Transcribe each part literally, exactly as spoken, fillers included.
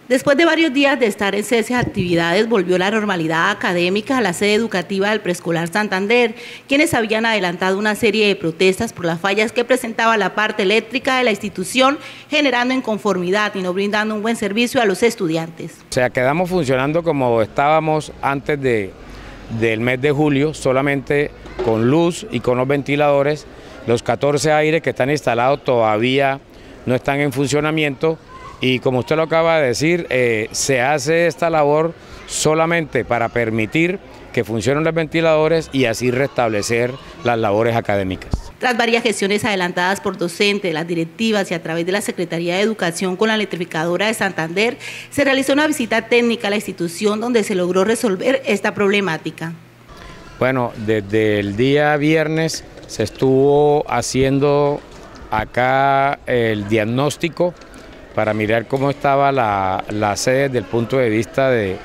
Después de varios días de estar en cese de actividades, volvió la normalidad académica a la sede educativa del Preescolar Santander, quienes habían adelantado una serie de protestas por las fallas que presentaba la parte eléctrica de la institución, generando inconformidad y no brindando un buen servicio a los estudiantes. O sea, quedamos funcionando como estábamos antes de, del mes de julio, solamente con luz y con los ventiladores. Los catorce aires que están instalados todavía no están en funcionamiento. Y como usted lo acaba de decir, eh, se hace esta labor solamente para permitir que funcionen los ventiladores y así restablecer las labores académicas. Tras varias gestiones adelantadas por docentes, las directivas y a través de la Secretaría de Educación con la electrificadora de Santander, se realizó una visita técnica a la institución donde se logró resolver esta problemática. Bueno, desde el día viernes se estuvo haciendo acá el diagnóstico para mirar cómo estaba la, la sede desde el punto de vista de,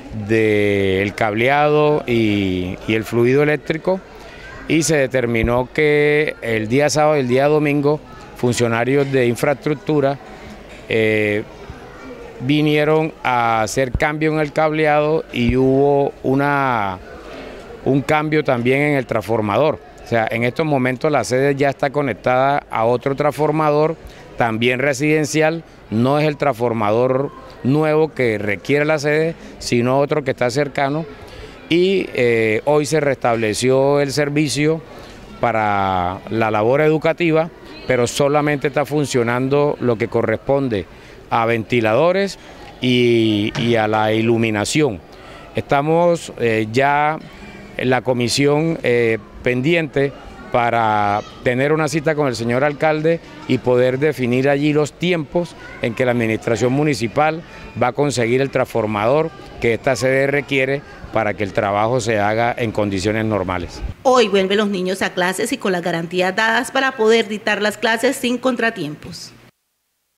de el cableado y, y el fluido eléctrico, y se determinó que el día sábado y el día domingo funcionarios de infraestructura eh, vinieron a hacer cambio en el cableado y hubo una, un cambio también en el transformador. O sea, en estos momentos la sede ya está conectada a otro transformador, también residencial. No es el transformador nuevo que requiere la sede, sino otro que está cercano. Y eh, hoy se restableció el servicio para la labor educativa, pero solamente está funcionando lo que corresponde a ventiladores y, y a la iluminación. Estamos eh, ya en la comisión eh, pendiente para tener una cita con el señor alcalde y poder definir allí los tiempos en que la administración municipal va a conseguir el transformador que esta sede requiere para que el trabajo se haga en condiciones normales. Hoy vuelven los niños a clases y con las garantías dadas para poder dictar las clases sin contratiempos.